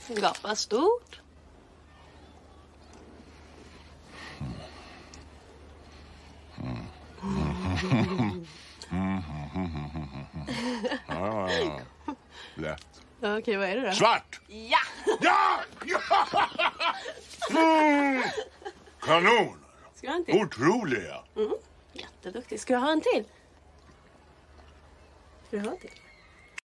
Gapa stort. Ja, lätt. Okej, vad är det då? Svart! Ja! Ja! Ja! Kanon! Ska du ha en till? Otroliga! Jätteduktig. Ska du ha en till? Ska du ha en till?